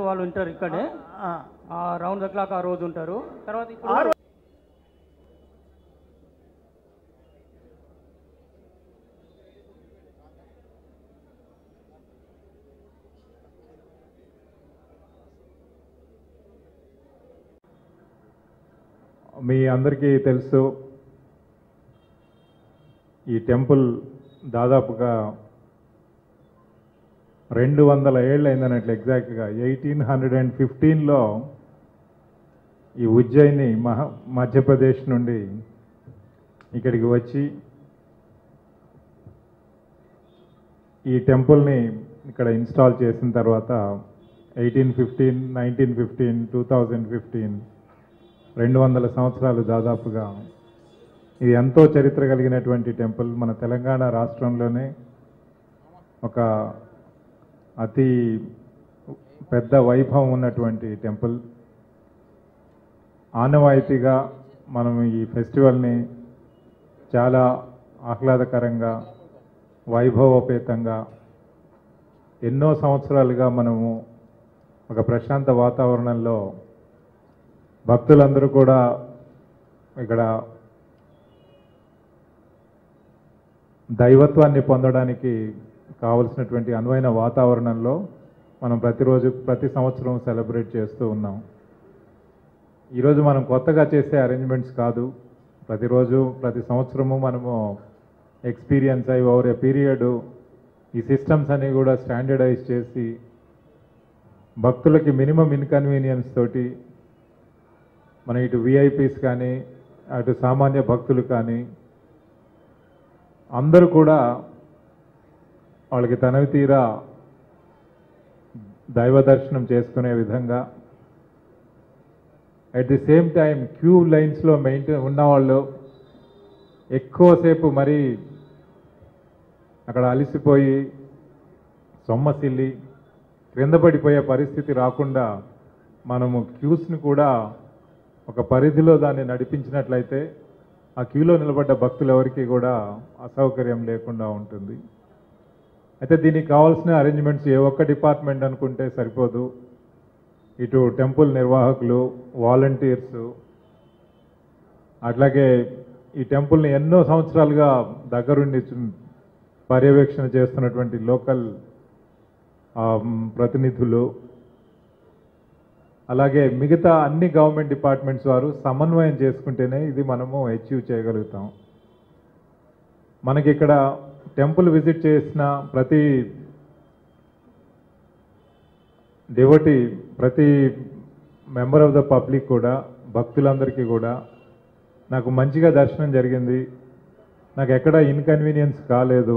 వాళ్ళు ఉంటారు ఇక్కడే రౌండ్ ద క్లాక్ ఆ రోజు ఉంటారు. తర్వాత ఇప్పుడు మీ అందరికీ తెలుసు, ఈ టెంపుల్ దాదాపుగా 200 ఏళ్ళు అయిందన్నట్లు. ఎగ్జాక్ట్గా 1815లో ఈ ఉజ్జయిని మధ్యప్రదేశ్ నుండి ఇక్కడికి వచ్చి ఈ టెంపుల్ని ఇక్కడ ఇన్స్టాల్ చేసిన తర్వాత 1815, 1915, 2015 200 సంవత్సరాలు దాదాపుగా ఇది ఎంతో చరిత్ర కలిగినటువంటి టెంపుల్. మన తెలంగాణ రాష్ట్రంలోనే ఒక అతి పెద్ద వైభవం ఉన్నటువంటి టెంపుల్. ఆనవాయితీగా మనం ఈ ఫెస్టివల్ని చాలా ఆహ్లాదకరంగా, వైభవోపేతంగా ఎన్నో సంవత్సరాలుగా మనము ఒక ప్రశాంత వాతావరణంలో భక్తులందరూ కూడా ఇక్కడ దైవత్వాన్ని పొందడానికి కావలసినటువంటి అనువైన వాతావరణంలో మనం ప్రతి సంవత్సరం సెలబ్రేట్ చేస్తూ ఉన్నాం. ఈరోజు మనం కొత్తగా చేసే అరేంజ్మెంట్స్ కాదు. ప్రతి సంవత్సరము మనము ఎక్స్పీరియన్స్ అయ్యి ఓవర్ ఏ పీరియడ్ ఈ సిస్టమ్స్ అన్ని కూడా స్టాండర్డైజ్ చేసి భక్తులకి మినిమం ఇన్కన్వీనియన్స్ తోటి మన ఇటు విఐపీస్ కానీ అటు సామాన్య భక్తులు కానీ అందరూ కూడా వాళ్ళకి తనవి తీరా దైవ దర్శనం చేసుకునే విధంగా, at the same time queue లైన్స్లో ఉన్నవాళ్ళు ఎక్కువసేపు మరి అక్కడ అలసిపోయి సొమ్మసిల్లి క్రింద పడిపోయే పరిస్థితి రాకుండా మనము క్యూస్ని కూడా ఒక పరిధిలో దాన్ని నడిపించినట్లయితే ఆ క్యూలో నిలబడ్డ భక్తులు ఎవరికి కూడా అసౌకర్యం లేకుండా ఉంటుంది. అయితే దీనికి కావాల్సిన అరేంజ్మెంట్స్ ఏ ఒక్క డిపార్ట్మెంట్ అనుకుంటే సరిపోదు. ఇటు టెంపుల్ నిర్వాహకులు, వాలంటీర్స్, అట్లాగే ఈ టెంపుల్ని ఎన్నో సంవత్సరాలుగా దగ్గరుండి పర్యవేక్షణ చేస్తున్నటువంటి లోకల్ ప్రతినిధులు, అలాగే మిగతా అన్ని గవర్నమెంట్ డిపార్ట్మెంట్స్ వారు సమన్వయం చేసుకుంటేనే ఇది మనము అచీవ్ చేయగలుగుతాం. మనకి ఇక్కడ టెంపుల్ విజిట్ చేసిన ప్రతి డివోటీ, ప్రతి మెంబర్ ఆఫ్ ద పబ్లిక్ కూడా, భక్తులందరికీ కూడా నాకు మంచిగా దర్శనం జరిగింది, నాకు ఎక్కడ ఇన్కన్వీనియన్స్ కాలేదు,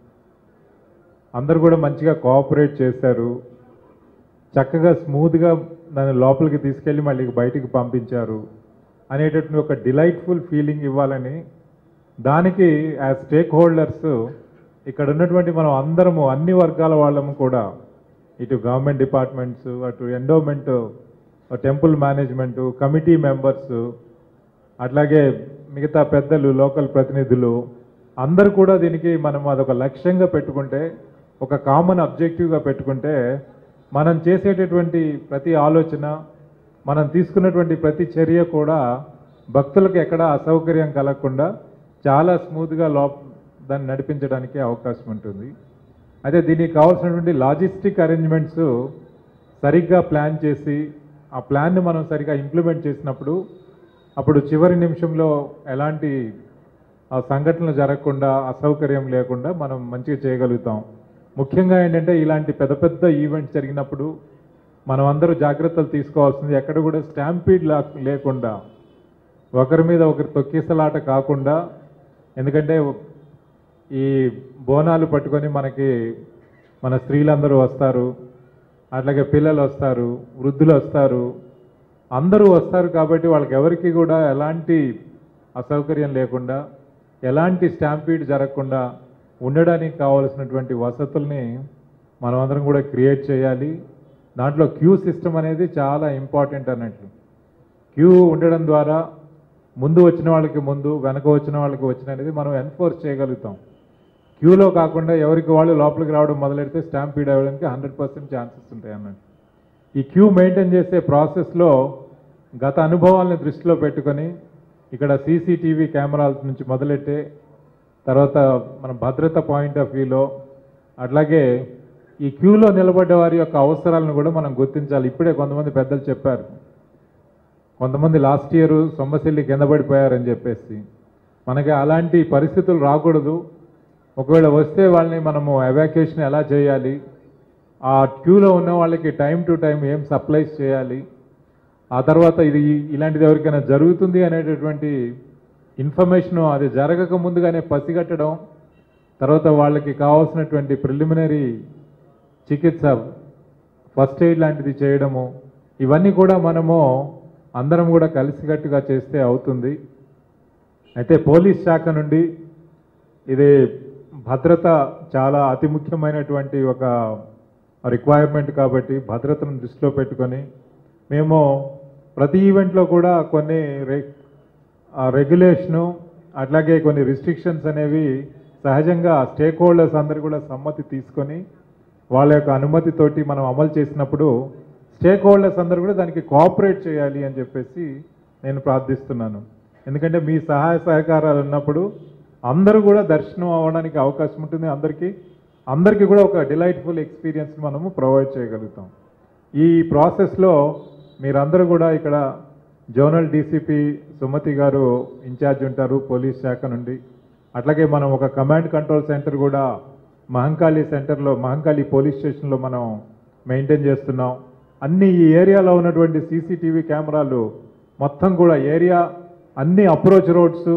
అందరూ కూడా మంచిగా కోఆపరేట్ చేశారు, చక్కగా స్మూత్గా దాన్ని లోపలికి తీసుకెళ్ళి మళ్ళీ బయటికి పంపించారు అనేటటువంటి ఒక డిలైట్ఫుల్ ఫీలింగ్ ఇవ్వాలని, దానికి యాజ్ స్టేక్ హోల్డర్స్ ఇక్కడ ఉన్నటువంటి మనం అందరము, అన్ని వర్గాల వాళ్ళము కూడా, ఇటు గవర్నమెంట్ డిపార్ట్మెంట్స్, అటు endowment, temple management, committee members, అట్లాగే మిగతా పెద్దలు, లోకల్ ప్రతినిధులు అందరూ కూడా దీనికి మనం అదొక లక్ష్యంగా పెట్టుకుంటే, ఒక కామన్ అబ్జెక్టివ్గా పెట్టుకుంటే, మనం చేసేటటువంటి ప్రతి ఆలోచన, మనం తీసుకున్నటువంటి ప్రతి చర్య కూడా భక్తులకు ఎక్కడ అసౌకర్యం కలగకుండా చాలా స్మూత్గా దాన్ని నడిపించడానికి అవకాశం ఉంటుంది. అయితే దీనికి కావాల్సినటువంటి లాజిస్టిక్ అరేంజ్మెంట్స్ సరిగ్గా ప్లాన్ చేసి ఆ ప్లాన్ని మనం సరిగ్గా ఇంప్లిమెంట్ చేసినప్పుడు అప్పుడు చివరి నిమిషంలో ఎలాంటి సంఘటనలు జరగకుండా, అసౌకర్యం లేకుండా మనం మంచిగా చేయగలుగుతాం. ముఖ్యంగా ఏంటంటే ఇలాంటి పెద్ద పెద్ద ఈవెంట్స్ జరిగినప్పుడు మనం అందరూ జాగ్రత్తలు తీసుకోవాల్సింది, ఎక్కడ కూడా స్టాంపీడ్ లేకుండా, ఒకరి మీద ఒకరి తొక్కిసలాట కాకుండా. ఎందుకంటే ఈ బోనాలు పట్టుకొని మన స్త్రీలందరూ వస్తారు, అట్లాగే పిల్లలు వస్తారు, వృద్ధులు వస్తారు, అందరూ వస్తారు. కాబట్టి వాళ్ళకి ఎవరికి కూడా ఎలాంటి అసౌకర్యం లేకుండా, ఎలాంటి స్టాంపీడ్ జరగకుండా ఉండడానికి కావాల్సినటువంటి వసతుల్ని మనం అందరం కూడా క్రియేట్ చేయాలి. దాంట్లో క్యూ సిస్టమ్ అనేది చాలా ఇంపార్టెంట్ అన్నట్లు. క్యూ ఉండడం ద్వారా ముందు వచ్చిన వాళ్ళకి ముందు, వెనక వచ్చిన వాళ్ళకి వచ్చిన అనేది మనం ఎన్ఫోర్స్ చేయగలుగుతాం. క్యూలో కాకుండా ఎవరికి వాళ్ళు లోపలికి రావడం మొదలెడితే స్టాంపీడ్ అవ్వడానికి 100% ఛాన్సెస్ ఉంటాయి అన్నట్టు. ఈ క్యూ మెయింటైన్ చేసే ప్రాసెస్లో గత అనుభవాలను దృష్టిలో పెట్టుకొని ఇక్కడ సీసీటీవీ కెమెరాల నుంచి మొదలెట్టే తర్వాత మన భద్రత పాయింట్ ఆఫ్ వ్యూలో అట్లాగే ఈ క్యూలో నిలబడ్డ వారి యొక్క అవసరాలను కూడా మనం గుర్తించాలి. ఇప్పుడే కొంతమంది పెద్దలు చెప్పారు, కొంతమంది లాస్ట్ ఇయర్ సొమ్మసిల్లి కింద పడిపోయారని చెప్పేసి. మనకి అలాంటి పరిస్థితులు రాకూడదు. ఒకవేళ వస్తే వాళ్ళని మనము ఎవాక్యుయేషన్ ఎలా చేయాలి, ఆ క్యూలో ఉన్న వాళ్ళకి టైం టు టైం ఏం సప్లైస్ చేయాలి, ఆ తర్వాత ఇది ఇలాంటిది ఎవరికైనా జరుగుతుంది అనేటటువంటి ఇన్ఫర్మేషన్ అది జరగక ముందుగానే పసిగట్టడం, తర్వాత వాళ్ళకి కావాల్సినటువంటి ప్రిలిమినరీ చికిత్స ఫస్ట్ ఎయిడ్ లాంటిది చేయడము, ఇవన్నీ కూడా మనము అందరం కూడా కలిసికట్టుగా చేస్తే అవుతుంది. అయితే పోలీస్ శాఖ నుండి ఇది భద్రత చాలా అతి ముఖ్యమైనటువంటి ఒక రిక్వైర్మెంట్ కాబట్టి భద్రతను దృష్టిలో పెట్టుకొని మేము ప్రతి ఈవెంట్లో కూడా కొన్ని రెగ్యులేషను అట్లాగే కొన్ని రిస్ట్రిక్షన్స్ అనేవి సహజంగా స్టేక్ హోల్డర్స్ అందరు కూడా సమ్మతి తీసుకొని వాళ్ళ యొక్క అనుమతితోటి మనం అమలు చేసినప్పుడు స్టేక్ హోల్డర్స్ అందరూ కూడా దానికి కోఆపరేట్ చేయాలి అని చెప్పేసి నేను ప్రార్థిస్తున్నాను. ఎందుకంటే మీ సహాయ సహకారాలు ఉన్నప్పుడు అందరూ కూడా దర్శనం అవ్వడానికి అవకాశం ఉంటుంది. అందరికీ కూడా ఒక డిలైట్ఫుల్ ఎక్స్పీరియన్స్ మనము ప్రొవైడ్ చేయగలుగుతాం. ఈ ప్రాసెస్లో మీరందరూ కూడా ఇక్కడ జోనల్ డీసీపీ సుమతి గారు ఇన్ఛార్జ్ ఉంటారు పోలీస్ శాఖ నుండి. అట్లాగే మనం ఒక కమాండ్ కంట్రోల్ సెంటర్ కూడా మహంకాళి సెంటర్లో మహంకాళి పోలీస్ స్టేషన్లో మనం మెయింటైన్ చేస్తున్నాం. అన్ని ఈ ఏరియాలో ఉన్నటువంటి సీసీటీవీ కెమెరాలు మొత్తం కూడా ఏరియా అన్ని అప్రోచ్ రోడ్స్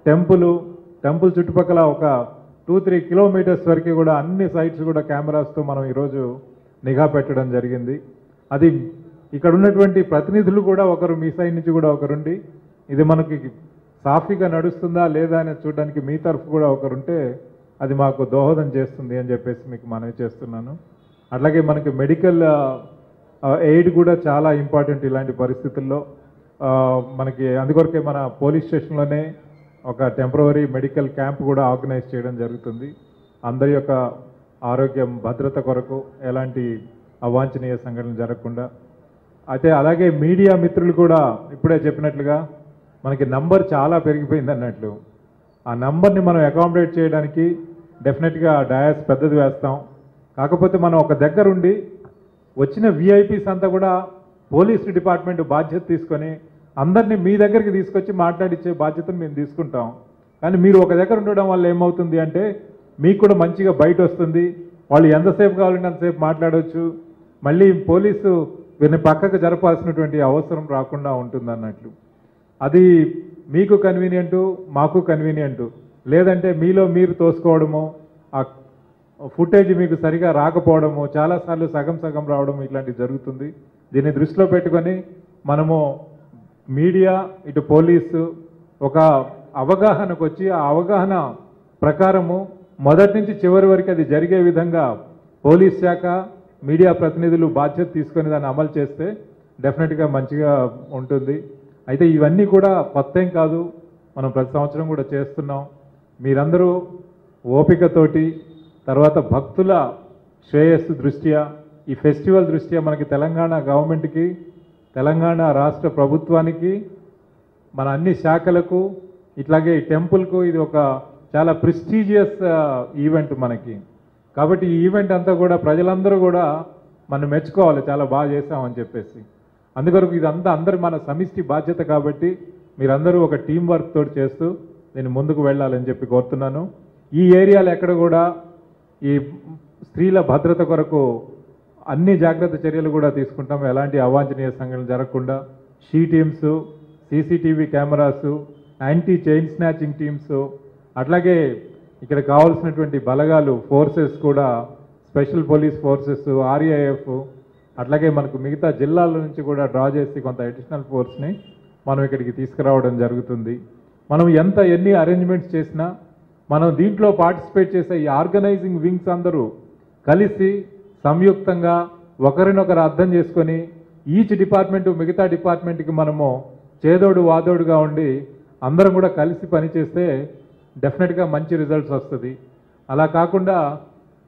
టెంపుల్ చుట్టుపక్కల ఒక 2-3 కిలోమీటర్స్ వరకు కూడా అన్ని సైట్స్ కూడా కెమెరాస్తో మనం ఈరోజు నిఘా పెట్టడం జరిగింది. అది ఇక్కడ ఉన్నటువంటి ప్రతినిధులు కూడా ఒకరు మీ సైడ్ నుంచి కూడా ఒకరుండి ఇది మనకి సాఫీగా నడుస్తుందా లేదా అని చూడడానికి మీ తరఫు కూడా ఒకరుంటే అది మాకు దోహదం చేస్తుంది అని చెప్పేసి మీకు మనవి చేస్తున్నాను. అట్లాగే మనకి మెడికల్ ఎయిడ్ కూడా చాలా ఇంపార్టెంట్ ఇలాంటి పరిస్థితుల్లో. మనకి అందుకొరకే మన పోలీస్ స్టేషన్లోనే ఒక టెంపరవరీ మెడికల్ క్యాంప్ కూడా ఆర్గనైజ్ చేయడం జరుగుతుంది. అందరి యొక్క ఆరోగ్యం భద్రత కొరకు ఎలాంటి అవాంఛనీయ సంఘటనలు జరగకుండా. అయితే అలాగే మీడియా మిత్రులు కూడా ఇప్పుడే చెప్పినట్లుగా మనకి నంబర్ చాలా పెరిగిపోయింది అన్నట్లు. ఆ నంబర్ని మనం అకామిడేట్ చేయడానికి డెఫినెట్గా డయాస్ పెద్దది వేస్తాం. కాకపోతే మనం ఒక దగ్గరుండి వచ్చిన విఐపీస్ అంతా కూడా పోలీస్ డిపార్ట్మెంట్ బాధ్యత తీసుకొని అందరినీ మీ దగ్గరికి తీసుకొచ్చి మాట్లాడించే బాధ్యతను మేము తీసుకుంటాం. కానీ మీరు ఒక దగ్గర ఉండడం వల్ల ఏమవుతుంది అంటే మీకు కూడా మంచిగా బయట వస్తుంది. వాళ్ళు ఎంతసేపు కావాలంటే అంతసేపు మాట్లాడవచ్చు. మళ్ళీ పోలీసు వీరిని పక్కకు జరపాల్సినటువంటి అవసరం రాకుండా ఉంటుంది అన్నట్లు. అది మీకు కన్వీనియంటు, మాకు కన్వీనియంటు. లేదంటే మీలో మీరు తోసుకోవడము, ఆ ఫుటేజ్ మీకు సరిగా రాకపోవడము, చాలాసార్లు సగం రావడం ఇట్లాంటివి జరుగుతుంది. దీన్ని దృష్టిలో పెట్టుకొని మనము మీడియా ఇటు పోలీసు ఒక అవగాహనకు వచ్చి ఆ అవగాహన ప్రకారము మొదటి నుంచి చివరి వరకు అది జరిగే విధంగా పోలీస్ శాఖ మీడియా ప్రతినిధులు బాధ్యత తీసుకొని దాన్ని అమలు చేస్తే డెఫినెట్గా మంచిగా ఉంటుంది. అయితే ఇవన్నీ కూడా కొత్త ఏం కాదు, మనం ప్రతి సంవత్సరం కూడా చేస్తున్నాం. మీరందరూ ఓపికతోటి తర్వాత భక్తుల శ్రేయస్సు దృష్ట్యా ఈ ఫెస్టివల్ దృష్ట్యా మనకి తెలంగాణ గవర్నమెంట్కి తెలంగాణ రాష్ట్ర ప్రభుత్వానికి మన అన్ని శాఖలకు ఇట్లాగే ఈ టెంపుల్కు ఇది ఒక చాలా ప్రెస్టీజియస్ ఈవెంట్ మనకి. కాబట్టి ఈ ఈవెంట్ అంతా కూడా ప్రజలందరూ కూడా మనం మెచ్చుకోవాలి, చాలా బాగా చేసామని చెప్పేసి. అందుకొరకు ఇదంతా అందరి మన సమిష్టి బాధ్యత కాబట్టి మీరందరూ ఒక టీం వర్క్ తోటి చేస్తూ నేను ముందుకు వెళ్ళాలని చెప్పి కోరుతున్నాను. ఈ ఏరియాలో ఎక్కడ కూడా ఈ స్త్రీల భద్రత కొరకు అన్ని జాగ్రత్త చర్యలు కూడా తీసుకుంటాం. ఎలాంటి అవాంఛనీయ సంఘటనలు జరగకుండా she teams, CCTV cameras, anti chain snatching teams, అట్లాగే ఇక్కడ కావాల్సినటువంటి బలగాలు ఫోర్సెస్ కూడా స్పెషల్ పోలీస్ ఫోర్సెస్, ఆర్ఏఎఫ్, అట్లాగే మనకు మిగతా జిల్లాల నుంచి కూడా డ్రా చేసి కొంత అడిషనల్ ఫోర్స్ని మనం ఇక్కడికి తీసుకురావడం జరుగుతుంది. మనం ఎన్ని అరేంజ్మెంట్స్ చేసినా మనం దీంట్లో పార్టిసిపేట్ చేసే ఈ ఆర్గనైజింగ్ వింగ్స్ అందరూ కలిసి సంయుక్తంగా ఒకరినొకరు అర్థం చేసుకొని ఈచ్ డిపార్ట్మెంట్ మిగతా డిపార్ట్మెంట్కి మనము చేదోడు వాదోడుగా ఉండి అందరం కూడా కలిసి పనిచేస్తే డెఫినెట్గా మంచి రిజల్ట్స్ వస్తుంది. అలా కాకుండా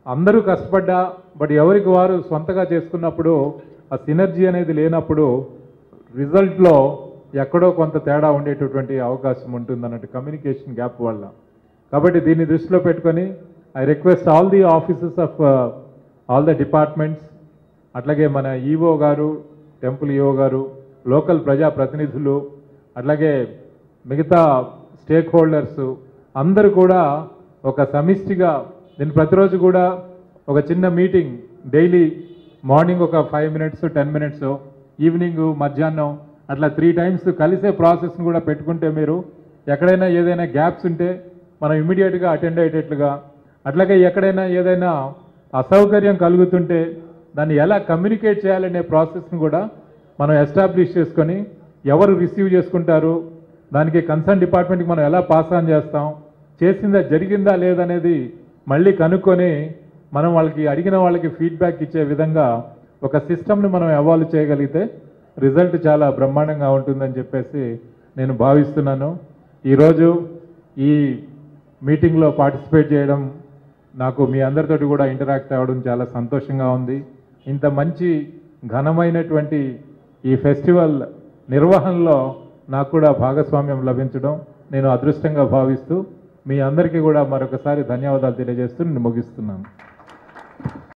అందరూ కష్టపడ్డా బట్ ఎవరికి వారు సొంతగా చేసుకున్నప్పుడు ఆ సినర్జీ అనేది లేనప్పుడు రిజల్ట్లో ఎక్కడో కొంత తేడా ఉండేటటువంటి అవకాశం ఉంటుంది అన్నట్టు కమ్యూనికేషన్ గ్యాప్ వల్ల. కాబట్టి దీన్ని దృష్టిలో పెట్టుకొని I request all the offices of all the departments, అట్లాగే మన ఈఓ గారు, టెంపుల్ ఈఓ గారు, లోకల్ ప్రజాప్రతినిధులు, అట్లాగే మిగతా స్టేక్ హోల్డర్స్ అందరూ కూడా ఒక సమిష్టిగా దీన్ని ప్రతిరోజు కూడా ఒక చిన్న మీటింగ్ డైలీ మార్నింగ్ ఒక 5 minutes 10 minutes, ఈవినింగ్ మధ్యాహ్నం అట్లా 3 times కలిసే ప్రాసెస్ని కూడా పెట్టుకుంటే మీరు ఎక్కడైనా ఏదైనా గ్యాప్స్ ఉంటే మనం ఇమీడియట్గా అటెండ్ అయ్యేటట్లుగా, అట్లాగే ఎక్కడైనా ఏదైనా అసౌకర్యం కలుగుతుంటే దాన్ని ఎలా కమ్యూనికేట్ చేయాలనే ప్రాసెస్ని కూడా మనం ఎస్టాబ్లిష్ చేసుకొని ఎవరు రిసీవ్ చేసుకుంటారు, దానికి కన్సర్న్ డిపార్ట్మెంట్కి మనం ఎలా పాస్ ఆన్ చేస్తాం, చేసిందా జరిగిందా లేదనేది మళ్ళీ కనుక్కొని మనం వాళ్ళకి అడిగిన వాళ్ళకి ఫీడ్బ్యాక్ ఇచ్చే విధంగా ఒక సిస్టమ్ని మనం ఎవాల్వ్ చేయగలిగితే రిజల్ట్ చాలా బ్రహ్మాండంగా ఉంటుందని చెప్పేసి నేను భావిస్తున్నాను. ఈరోజు ఈ మీటింగ్లో పార్టిసిపేట్ చేయడం, నాకు మీ అందరితోటి కూడా ఇంటరాక్ట్ అవ్వడం చాలా సంతోషంగా ఉంది. ఇంత మంచి ఘనమైనటువంటి ఈ ఫెస్టివల్ నిర్వహణలో నాకు కూడా భాగస్వామ్యం లభించడం నేను అదృష్టంగా భావిస్తూ మీ అందరికీ కూడా మరొకసారి ధన్యవాదాలు తెలియజేస్తూ నేను ముగిస్తున్నాను.